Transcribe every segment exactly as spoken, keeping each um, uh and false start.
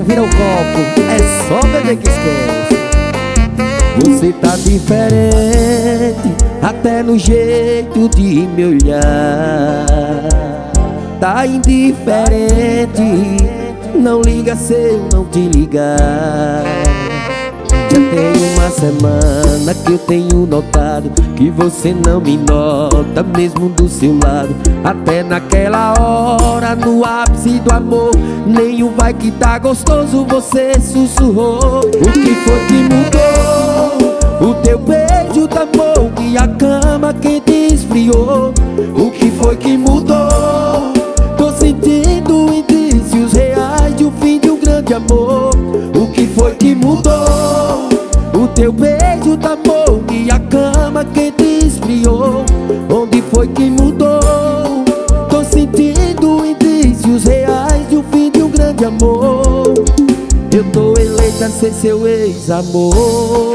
vira o copo, é só beber que esquece. Você tá diferente, até no jeito de me olhar. Tá indiferente, não liga se eu não te ligar. Já tem uma semana que eu tenho notado que você não me nota, mesmo do seu lado. Até naquela hora, no ápice do amor, nenhum vai que tá gostoso, você sussurrou. O que foi que mudou? O teu beijo tá bom e a cama quente esfriou. O que foi que mudou? Tô sentindo indícios reais de um fim de um grande amor. O que foi que mudou? O teu beijo tá bom e a cama quente esfriou. Onde foi que mudou? Tô sentindo indícios reais de um fim de um grande amor. Eu tô eleita a ser seu ex-amor.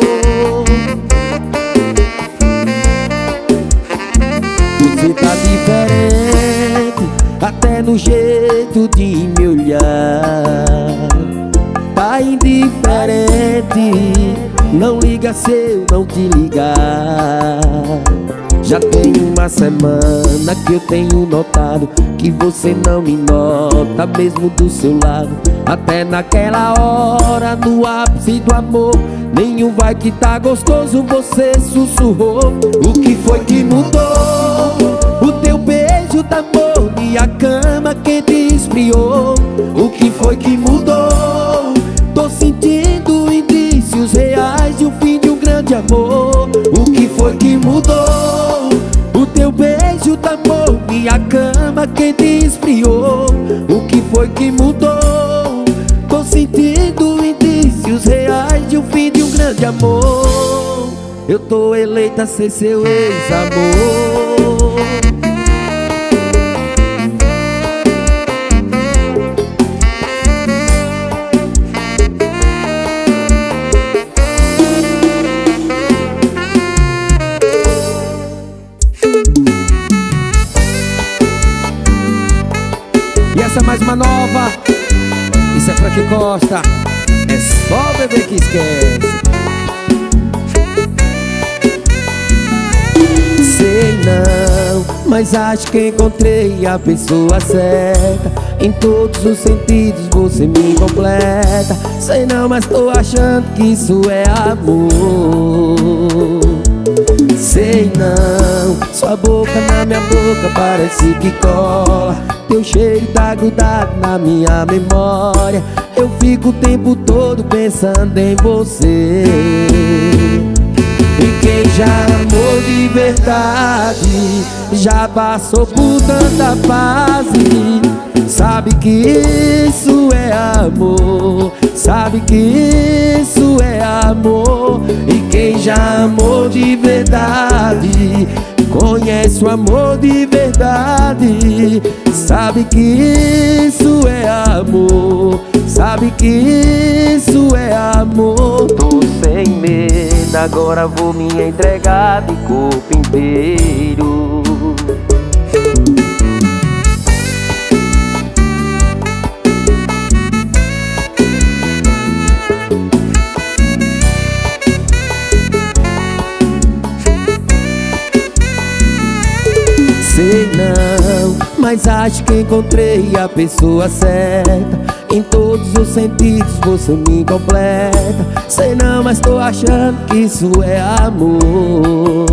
Você tá diferente, até no jeito de me olhar. Tá indiferente, não liga se eu não te ligar. Já tem uma semana que eu tenho notado que você não me nota, mesmo do seu lado. Até naquela hora, no ápice do amor, nenhum vai que tá gostoso, você sussurrou. O que foi que mudou? O teu beijo tá bom e a cama quente esfriou. O que foi que mudou? Tô sentindo indícios reais de um fim de um grande amor. O que foi que mudou? O teu beijo tá bom e a cama quente esfriou. O que foi que mudou? Tô sentindo indícios reais de um fim de um grande amor. Eu tô eleita a ser seu ex-amor. E essa é mais uma nova. Isso é Frank Costa. É só beber que esquece. Sei não, mas acho que encontrei a pessoa certa. Em todos os sentidos você me completa. Sei não, mas tô achando que isso é amor. Sei não, sua boca na minha boca parece que cola. Teu cheiro tá grudado na minha memória. Eu fico o tempo todo pensando em você. E quem já amou de verdade, já passou por tanta fase, sabe que isso é amor, sabe que isso é amor. E quem já amou de verdade, conhece o amor de verdade, sabe que isso é amor, sabe que isso é amor. Tô sem medo, agora vou me entregar de corpo inteiro. Sei não, mas acho que encontrei a pessoa certa. Em todos os sentidos você me completa. Sei não, mas tô achando que isso é amor.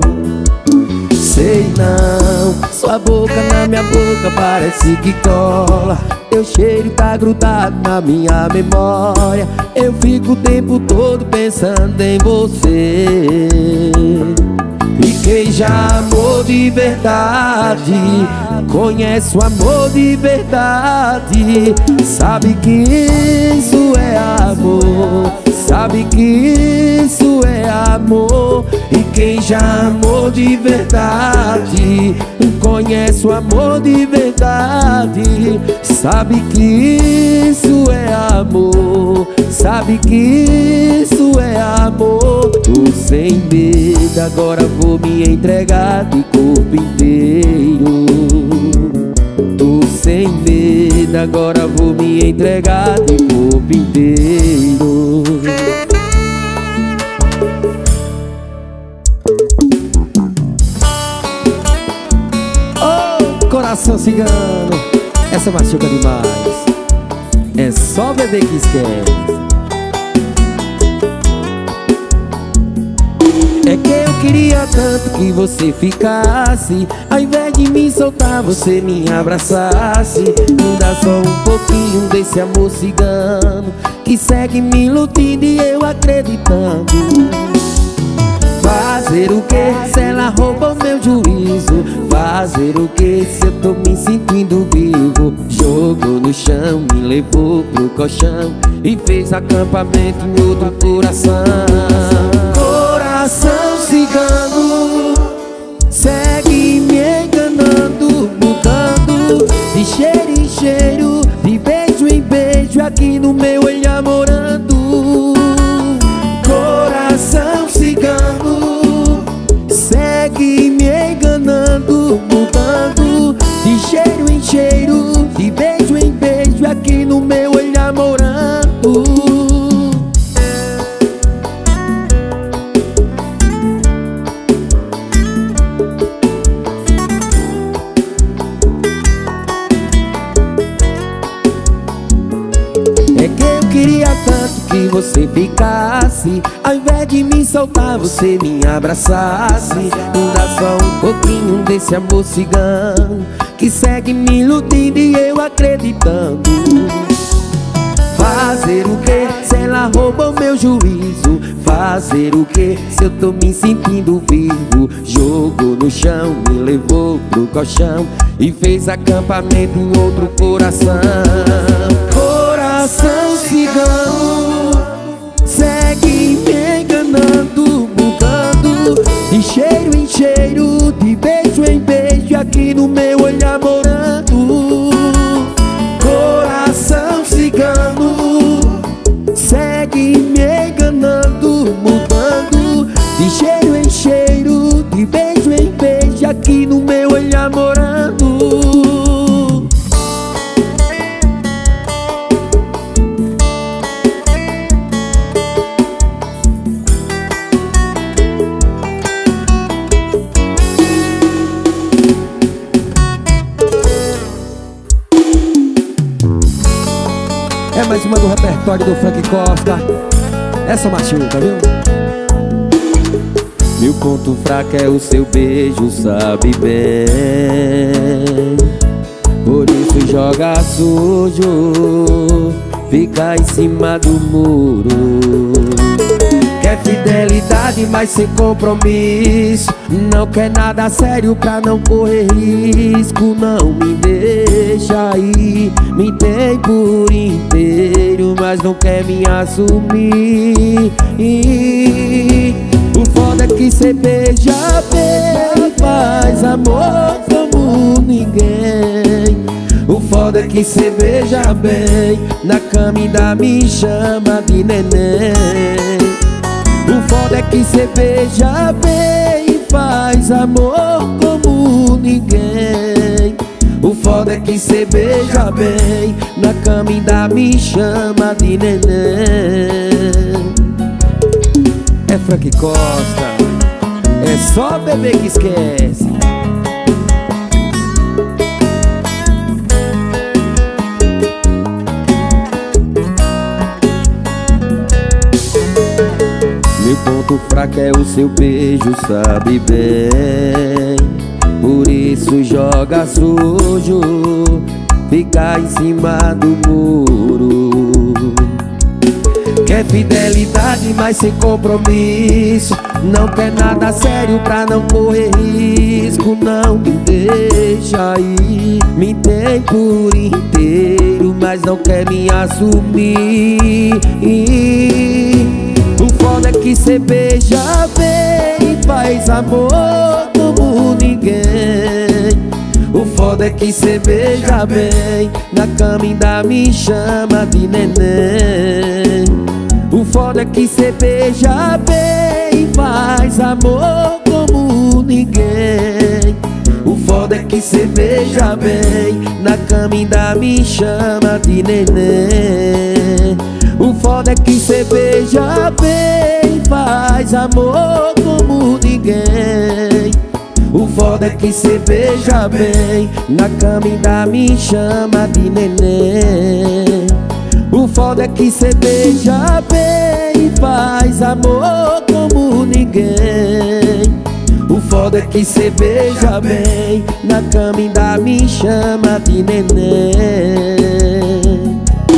Sei não, sua boca na minha boca parece que cola. Teu cheiro tá grudado na minha memória. Eu fico o tempo todo pensando em você. E quem já amou de verdade, conhece o amor de verdade, sabe que isso é amor, sabe que isso é amor. E quem já amou de verdade, conhece o amor de verdade, sabe que isso é amor, sabe que isso é amor. Tô sem medo, agora vou me entregar de corpo inteiro. Tô sem medo, linda, agora vou me entregar de corpo inteiro. Oh, coração cigano, essa machuca demais. É só bebê que esquece. É que eu queria tanto que você ficasse, ao invés de me soltar, você me abraçasse. Me dá só um pouquinho desse amor cigano que segue me iludindo e eu acreditando. Fazer o que se ela roubou meu juízo? Fazer o que se eu tô me sentindo vivo? Jogou no chão, me levou pro colchão e fez acampamento em outro coração. Coração cigano, segue me enganando, mudando de cheiro em cheiro, de beijo em beijo, aqui no meu olhar morando. Coração cigano, segue me enganando, mudando de cheiro em cheiro, de beijo em beijo, aqui no meu olhar morando. É que eu queria tanto que você ficasse, ao invés de me soltar, você me abraçasse. Me dá só um pouquinho desse amor cigano que segue me iludindo e eu acreditando. Fazer o que se ela roubou meu juízo? Fazer o que se eu tô me sentindo vivo? Jogou no chão, me levou pro colchão e fez acampamento em outro coração. Coração cigano, segue me enganando, mudando de cheiro em cheiro, de beijo em beijo, aqui no meu olhar morando. Coração cigano, segue me enganando, mudando de cheiro em cheiro, de beijo em beijo, aqui no meu olhar morando. É mais uma do repertório do Frank Costa. Essa machuca, viu? Meu ponto fraco é o seu beijo, sabe bem. Por isso joga sujo, fica em cima do muro. Quer fidelidade, mas sem compromisso. Não quer nada sério pra não correr risco. Não me deixa aí, me tem por inteiro, mas não quer me assumir. O foda é que cê beija bem, faz amor como ninguém. O foda é que cê beija bem, na cama ainda me chama de neném. O foda é que cê beija bem, faz amor como ninguém. O foda é que cê beija bem, na cama ainda me chama de neném. É Frank Costa, é só bebê que esquece. Meu ponto fraco é o seu beijo, sabe bem. Por isso joga sujo, fica em cima do muro. Quer fidelidade, mas sem compromisso. Não quer nada sério pra não correr risco. Não me deixa aí, me tem por inteiro, mas não quer me assumir. O foda é que cê beija bem, faz amor como ninguém. O foda é que cê beija bem, na cama ainda me chama de neném. O foda é que cê beija bem, faz amor como ninguém. O O foda é que cê beija bem, na cama ainda me chama de neném. O foda é que cê beija bem, faz amor como ninguém. O foda é que cê beija bem, na cama ainda me chama de neném. O foda é que cê beija bem, faz amor como ninguém. O foda é que cê beija bem, na cama ainda me chama de neném.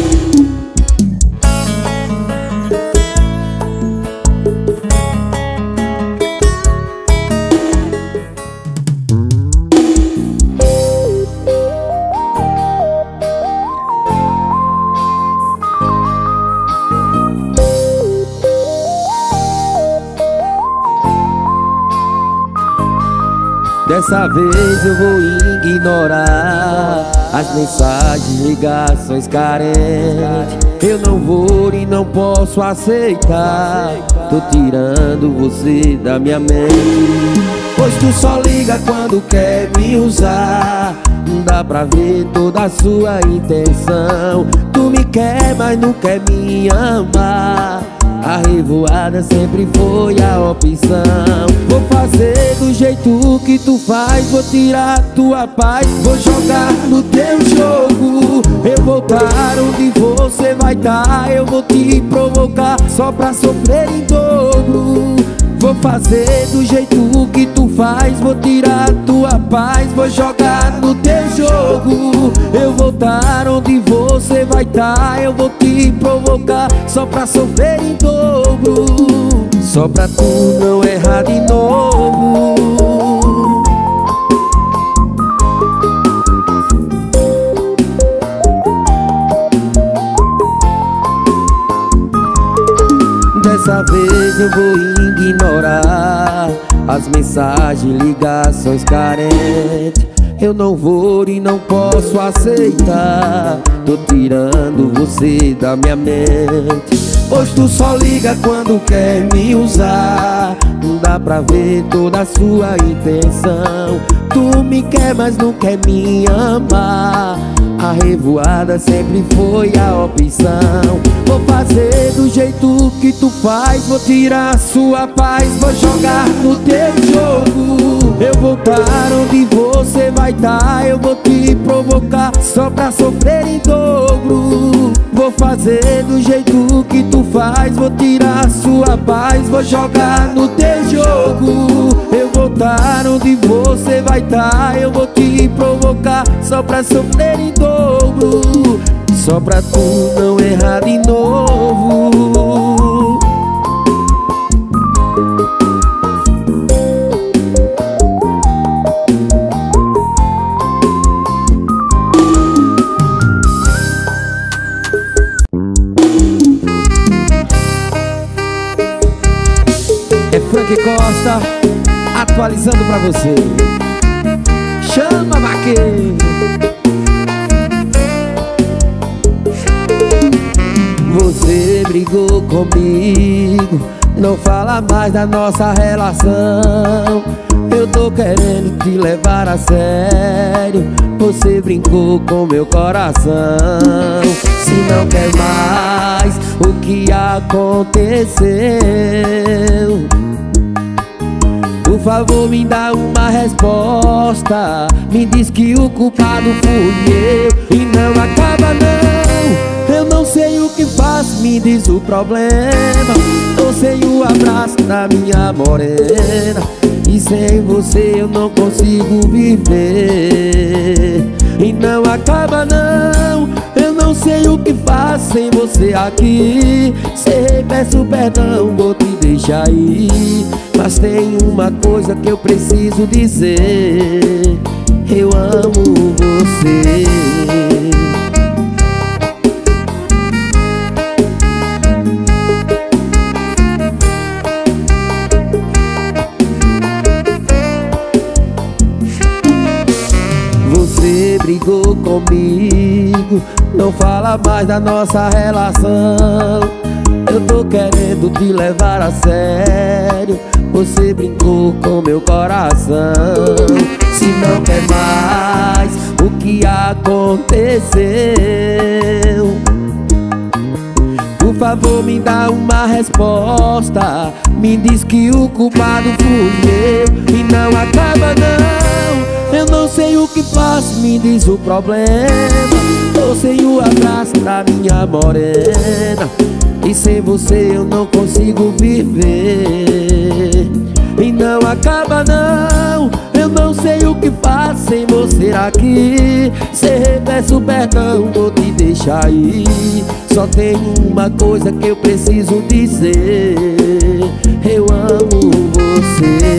Dessa vez eu vou ignorar as mensagens, ligações carentes. Eu não vou e não posso aceitar, tô tirando você da minha mente. Pois tu só liga quando quer me usar, não dá pra ver toda a sua intenção. Tu me quer, mas não quer me amar. A revoada sempre foi a opção. Vou fazer do jeito que tu faz, vou tirar tua paz, vou jogar no teu jogo. Eu vou estar onde você vai estar, eu vou te provocar só pra sofrer em dobro. Vou fazer do jeito que tu faz, vou tirar tua paz, vou jogar no teu jogo. Eu vou estar onde você vai estar, eu vou te provocar só pra sofrer em dobro, só pra tu não errar de novo. Dessa vez eu vou ignorar as mensagens, ligações carentes. Eu não vou e não posso aceitar, tô tirando você da minha mente. Pois tu só liga quando quer me usar, não dá pra ver toda a sua intenção. Tu me quer, mas não quer me amar. A revoada sempre foi a opção. Vou fazer do jeito que tu faz, vou tirar sua paz, vou jogar no teu jogo. Eu vou estar onde você vai estar, eu vou te provocar só pra sofrer em dobro. Vou fazer do jeito que tu faz, vou tirar sua paz, vou jogar no teu jogo. Eu vou estar onde você vai estar, eu vou te provocar só pra sofrer em dobro, só pra tu não errar de novo. É Frank Costa atualizando pra você. Chama, vaqueiro. Você brigou comigo, não fala mais da nossa relação. Eu tô querendo te levar a sério, você brincou com meu coração. Se não quer mais, o que aconteceu? Por favor, me dá uma resposta. Me diz que o culpado fui eu e não acaba não. Eu não sei o que faço, me diz o problema. Tô sem o abraço da minha morena, e sem você eu não consigo viver. E não acaba não. Eu não sei o que faço sem você aqui. Cê peço perdão, vou te deixar ir, mas tem uma coisa que eu preciso dizer: eu amo você. Você brigou comigo, não fala mais da nossa relação. Eu tô querendo te levar a sério, você brincou com meu coração. se não quer mais o que aconteceu. Por favor, me dá uma resposta. Me diz que o culpado fui eu e não acaba não. Eu não sei o que faço, me diz o problema. Tô sem o abraço da minha morena e sem você eu não consigo viver. E não acaba não. Eu não sei o que faço sem você aqui. Cê peço perdão, vou te deixar ir. Só tem uma coisa que eu preciso dizer: eu amo você.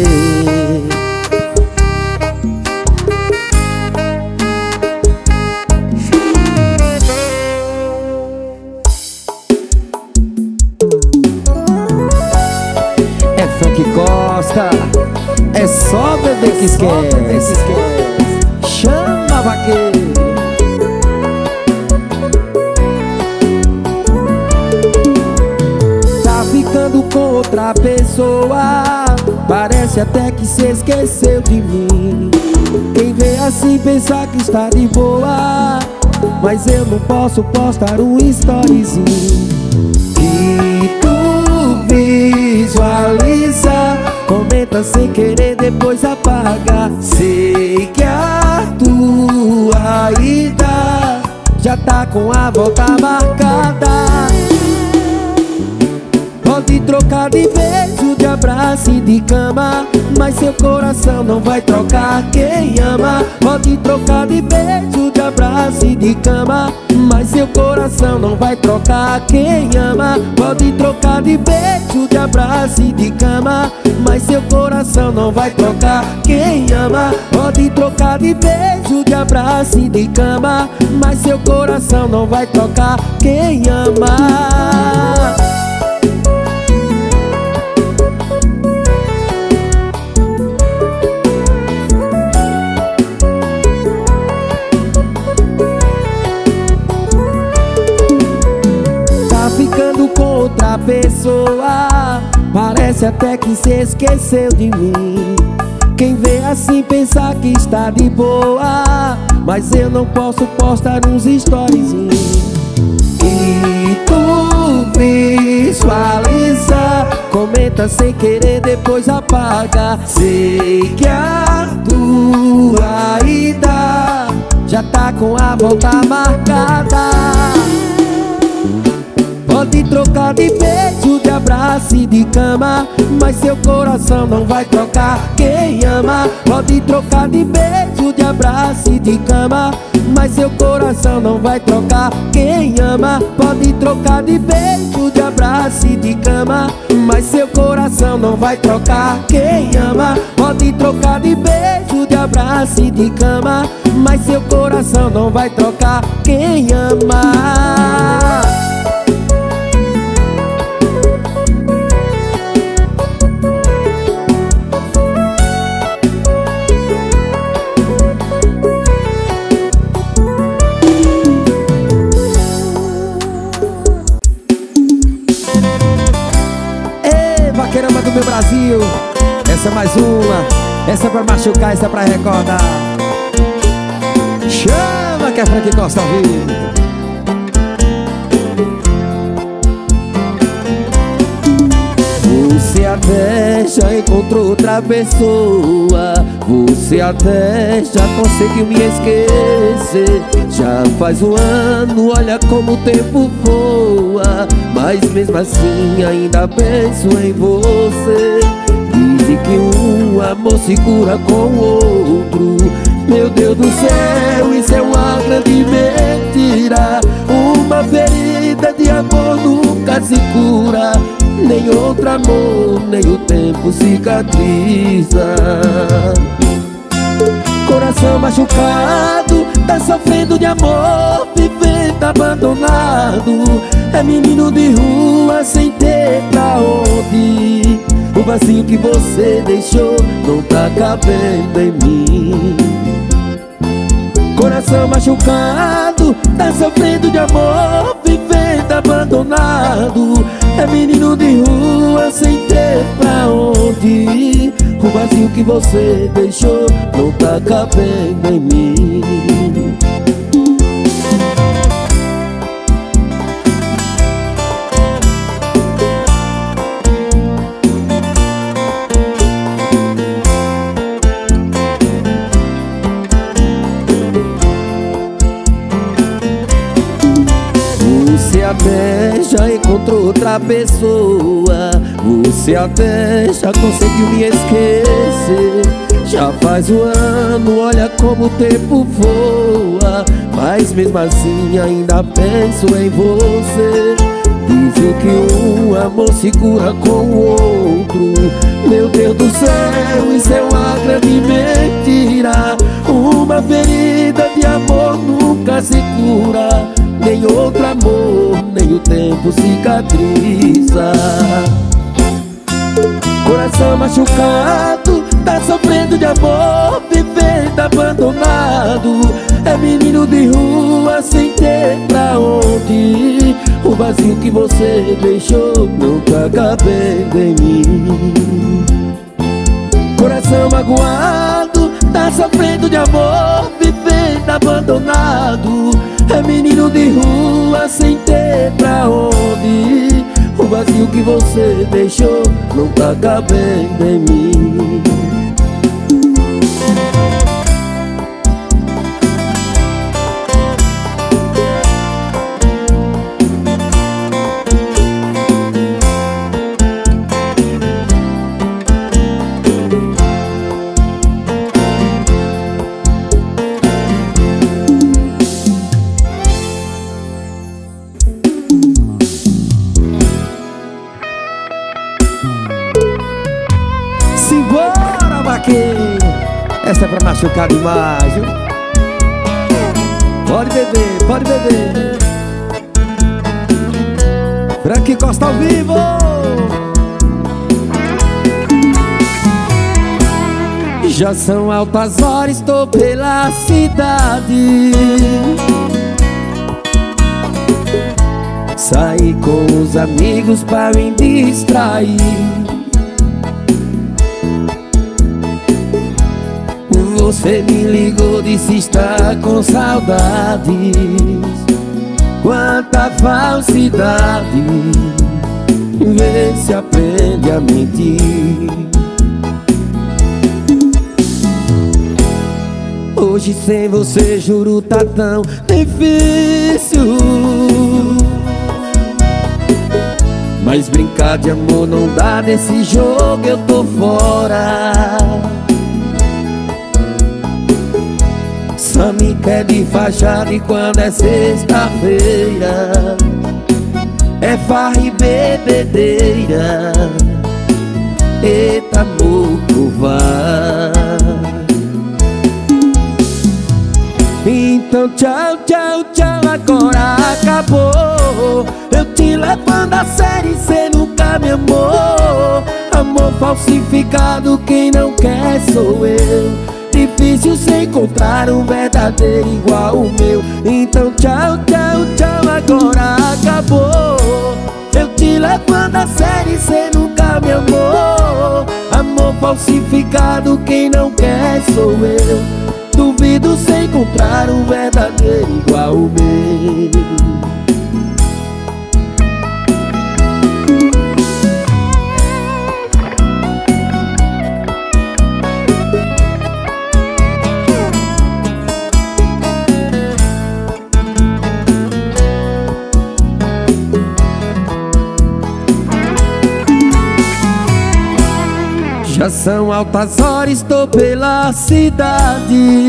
É Frank Costa, é só bebê que esquece. Chama, vaqueiro. Tá ficando com outra pessoa, parece até que se esqueceu de mim. Quem vê assim pensa que está de boa, mas eu não posso postar um storyzinho que tu visualiza. Comenta sem querer, depois apaga. Sei que a tua ida já tá com a volta marcada. Pode trocar de beijo, de abraço e de cama, mas seu coração não vai trocar quem ama. Pode trocar de beijo, de abraço e de cama, mas seu coração não vai trocar quem ama. Pode trocar de beijo, de abraço e de cama, mas seu coração não vai trocar quem ama. Pode trocar de beijo, de abraço e de cama, mas seu coração não vai trocar quem ama. Ficando com outra pessoa, parece até que se esqueceu de mim. Quem vê assim pensa que está de boa, mas eu não posso postar uns storyzinhos que tu visualiza. Comenta sem querer, depois apaga. Sei que a tua ida já tá com a volta marcada. Pode trocar de beijo, de abraço e de cama, mas seu coração não vai trocar quem ama. Pode trocar de beijo, de abraço e de cama, mas seu coração não vai trocar quem ama. Pode trocar de beijo, de abraço e de cama, mas seu coração não vai trocar quem ama. Pode trocar de beijo, de abraço e de cama, mas seu coração não vai trocar quem ama. Vaqueirama do meu Brasil, essa é mais uma, essa é pra machucar, essa é pra recordar. Chama que é Frank Costa ao vivo. Você até já encontrou outra pessoa, você até já conseguiu me esquecer. Já faz um ano, olha como o tempo voa, mas mesmo assim ainda penso em você. Dizem que um amor se cura com o outro. Meu Deus do céu, isso é uma grande mentira. Uma ferida de amor nunca se cura, nem outro amor, nem o tempo cicatriza. Coração machucado, tá sofrendo de amor, vivendo abandonado. É menino de rua sem ter pra onde ir. O vazio que você deixou não tá cabendo em mim. Coração machucado, tá sofrendo de amor, vivendo abandonado. É menino de rua sem ter pra onde ir. O vazio que você deixou não tá cabendo em mim. Você até já encontrou outra pessoa, você até já conseguiu me esquecer. Já faz um ano, olha como o tempo voa, mas mesmo assim ainda penso em você. Dizem que um amor se cura com o outro. Meu Deus do céu, isso é uma grande mentira. Uma ferida de amor nunca se cura, nem outro amor, nem o tempo cicatriza. Coração machucado, tá sofrendo de amor, vivendo abandonado. É menino de rua sem ter pra onde ir. O vazio que você deixou não tá cabendo em mim. Coração magoado, tá sofrendo de amor, vivendo abandonado. É menino de rua sem ter pra onde ir. O vazio que você deixou não tá cabendo em mim. Simbora, vaqueiro, essa é pra machucar demais, viu? Pode beber, pode beber. Frank Costa ao vivo. Já são altas horas, estou pela cidade. Saí com os amigos pra me distrair. Você me ligou, disse estar com saudades. Quanta falsidade, vê se aprende a mentir. Hoje sem você, juro, tá tão difícil. Mas brincar de amor não dá, nesse jogo eu tô fora. Só me quer de fachada e quando é sexta-feira é farra e bebedeira. Eita, amor, vai. Então tchau, tchau, tchau, agora acabou. Eu te levando a sério, cê nunca me amou. Amor falsificado, quem não quer sou eu. Difícil se encontrar um verdadeiro igual o meu. Então tchau, tchau, tchau, agora acabou. Eu te levando a sério, cê nunca me amou. Amor falsificado, quem não quer sou eu. Duvido se encontrar um verdadeiro igual o meu. Já são altas horas, estou pela cidade.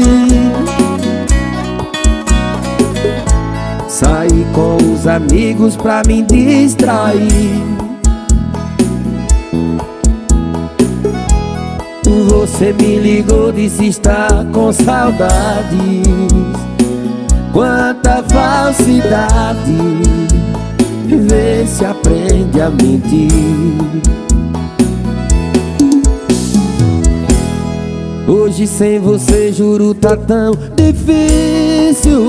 Saí com os amigos pra me distrair. Você me ligou, disse estar com saudades. Quanta falsidade, vê se aprende a mentir. Hoje sem você, juro, tá tão difícil.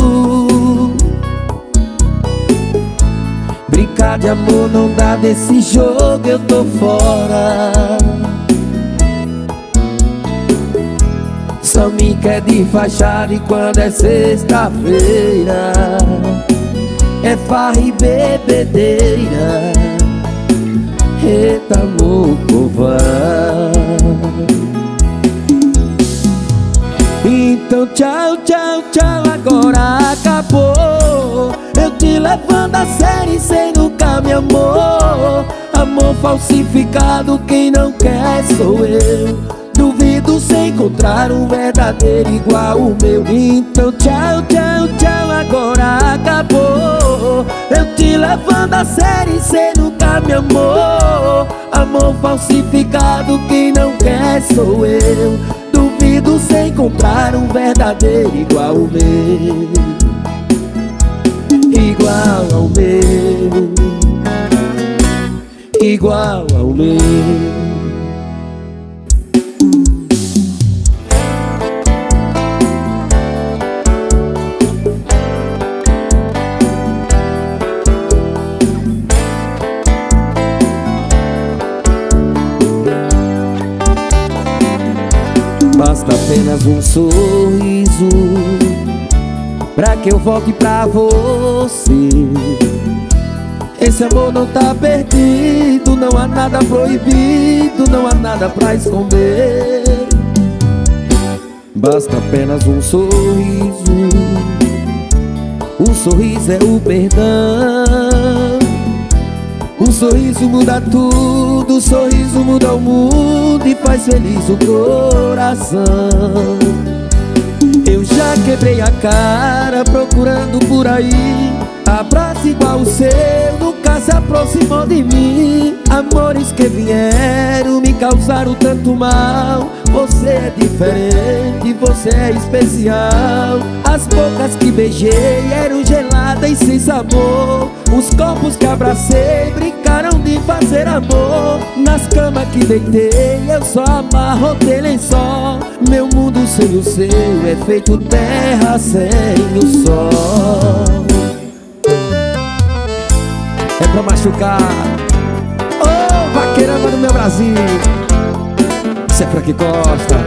Brincar de amor não dá, desse jogo eu tô fora. só me quer de fachada e quando é sexta-feira é farra e bebedeira. Eita, amor covarde. Então tchau, tchau, tchau, agora acabou. Eu te levando a sério e cê nunca me amou. Amor falsificado, quem não quer sou eu. Duvido se encontrar um verdadeiro igual o meu. Então tchau, tchau, tchau, agora acabou. Eu te levando a sério e cê nunca me amou. Amor falsificado, quem não quer sou eu. Duvido se encontrar um verdadeiro igual o meu. Igual ao meu. Igual ao meu. Basta apenas um sorriso pra que eu volte pra você. Esse amor não tá perdido, não há nada proibido, não há nada pra esconder. Basta apenas um sorriso, um sorriso é o perdão. Um sorriso muda tudo, um sorriso muda o mundo e faz feliz o coração. Eu já quebrei a cara procurando por aí abraço igual o seu, nunca se aproximou de mim. Amores que vieram me causaram tanto mal. Você é diferente, você é especial. As bocas que beijei eram geladas e sem sabor. Os corpos que abracei brincaram de fazer amor. Nas camas que deitei eu só amarrotei lençol. Meu mundo sem o seu é feito terra sem o sol. É pra machucar. Ô, oh, vaqueirama do meu Brasil. Isso é Frank Costa.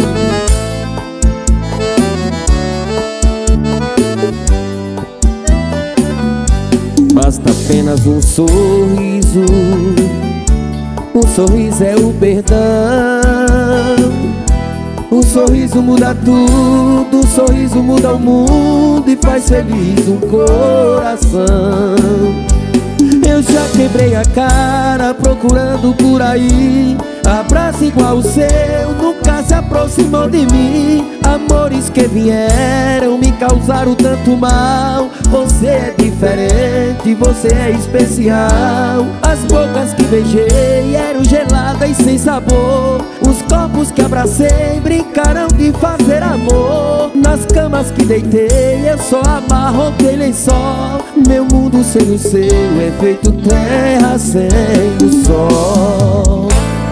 Basta apenas um sorriso. Um sorriso é o perdão. Um sorriso muda tudo, um sorriso muda o mundo e faz feliz um coração. Eu já quebrei a cara procurando por aí abraço igual o seu, nunca se aproximou de mim. Amores que vieram me causaram tanto mal. Você é diferente, você é especial. As bocas que beijei eram geladas e sem sabor. Os corpos que abracei brincaram de fazer amor. Nas camas que deitei eu só amarrotei lençol. Meu mundo sem o seu é feito terra sem o sol.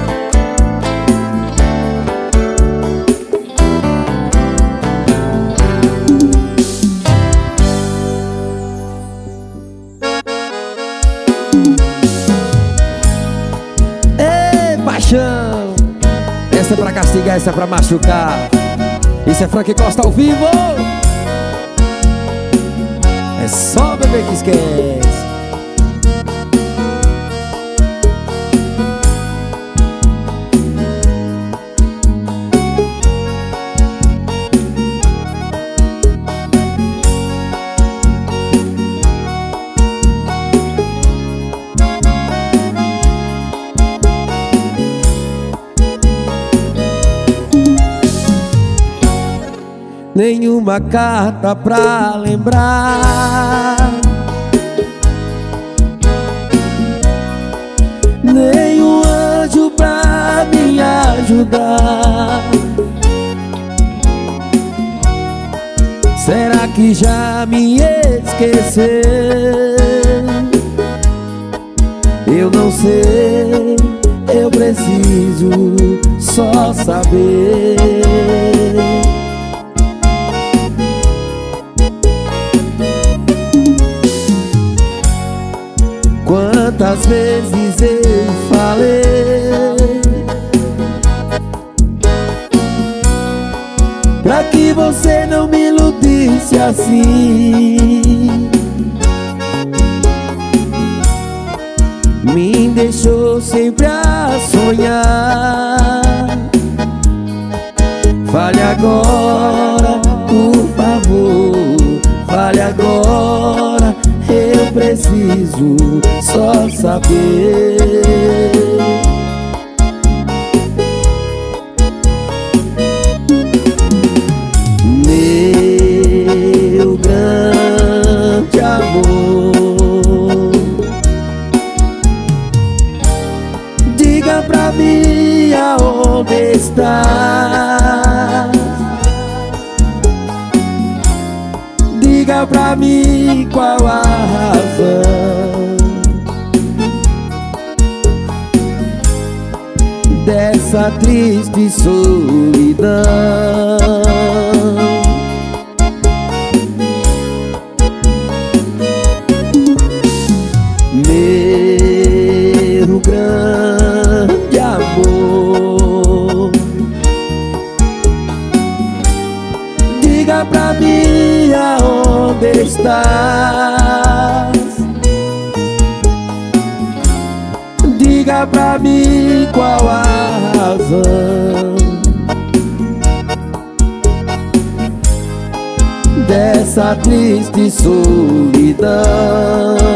Ei, paixão! Essa é pra castigar, essa é pra machucar. Isso é Frank Costa ao vivo. É só bebê que esquece. Nenhuma carta pra lembrar, nenhum anjo pra me ajudar. Será que já me esqueceu? Eu não sei, eu preciso só saber. Quantas vezes eu falei você não me iludisse assim. Me deixou sempre a sonhar. Fale agora, por favor, fale agora. Eu preciso só saber. Meu grande amor, diga pra mim aonde está. Diga pra mim qual a razão dessa triste solidão. Meu grande amor, diga pra mim aonde estás. Diga pra mim qual a razão dessa triste solidão.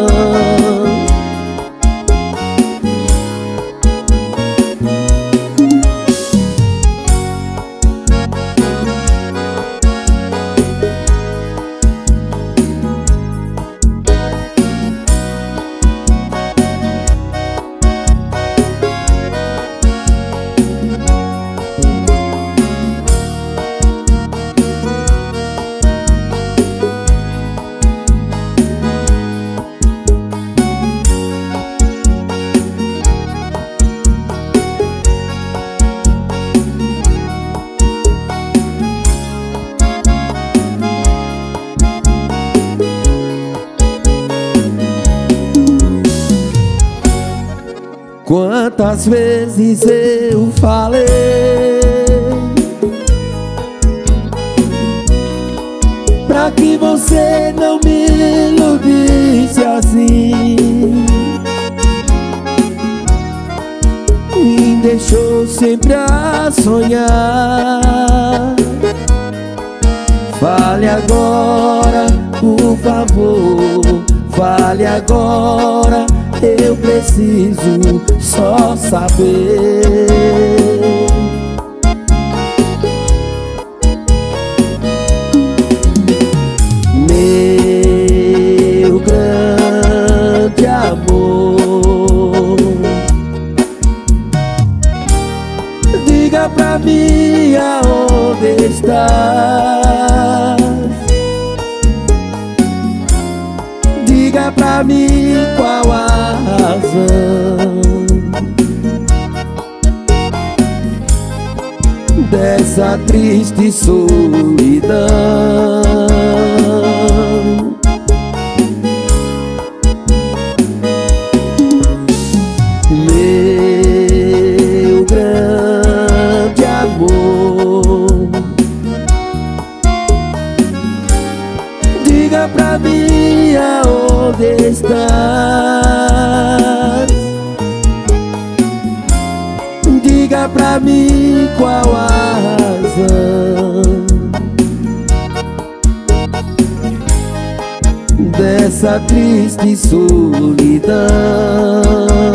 Quantas vezes eu falei pra que você não me iludisse assim. Me deixou sempre a sonhar. Fale agora, por favor, fale agora. Eu preciso só saber. Meu grande amor, diga pra mim aonde estás. Diga pra mim qual a razão dessa triste solidão. Meu grande amor, diga pra mim aonde estás. Diga pra mim qual a razão dessa triste solidão.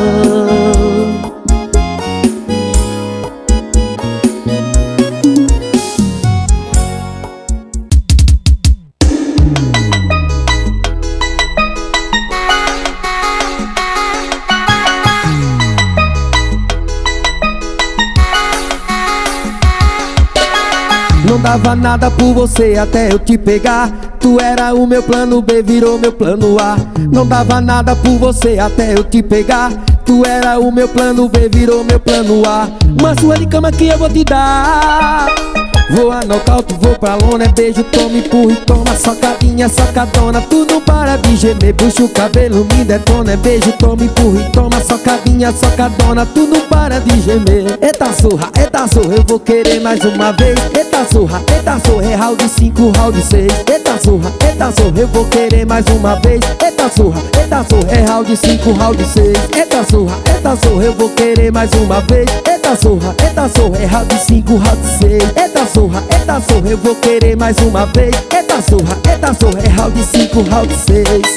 Não dava nada por você até eu te pegar. Tu era o meu plano B, virou meu plano A. Não dava nada por você até eu te pegar. Tu era o meu plano B, virou meu plano A. Uma surra de cama que eu vou te dar. Vou a nocaute, vou pra lona, é beijo, toma, empurra e toma, socadinha, socadona, tu não para de gemer, puxa o cabelo, me detona, é beijo, toma, empurra e toma, socadinha, socadona, tu não para de gemer. Eita surra, eita surra, eu vou querer mais uma vez. Eita surra, eita surra, é round cinco, round seis. Eita surra, eita surra, eu vou querer mais uma vez. Eita surra, eita surra, é round cinco, round seis. Eita surra, eita surra, eu vou querer mais uma vez. Eita surra, eita surra, é round cinco, round seis. Eita surra, eita surra, eu vou querer mais uma vez. Eita surra, eita surra, é round cinco, round seis.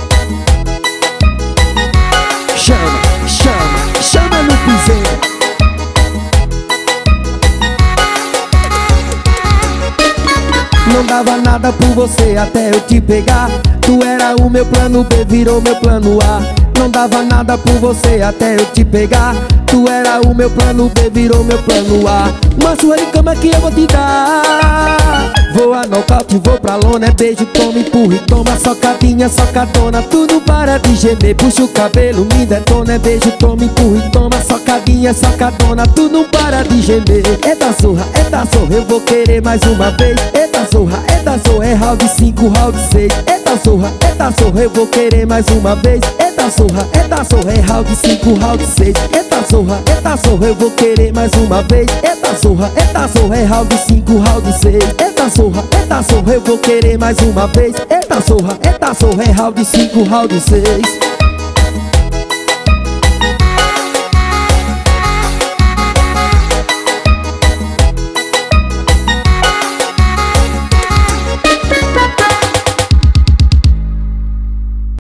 Chama, chama, chama no piseiro. Não dava nada por você até eu te pegar. Tu era o meu plano B, virou meu plano A. Não dava nada por você até eu te pegar. Tu era o meu plano B, virou meu plano A. Uma surra de cama que eu vou te dar. Vou a nocaute, vou pra lona, é beijo, toma, empurra e toma, socadinha, socadona, tu não para de gemer, puxa o cabelo, me detona, é beijo, toma, empurra e toma, socadinha, socadona, tu não para de gemer. Eita surra, eita surra, eu vou querer mais uma vez. Eita surra, eita surra, é round cinco, round seis. Eita surra, eita surra, eu vou querer mais uma vez. Eita surra, eita surra, é round cinco, round seis. Eita surra, eita surra, eu vou querer mais uma vez. Eita surra, eita surra, é round cinco, round seis. Eita surra, eita surra, eu vou querer mais uma vez. Eita surra, eita surra, é round cinco, round seis.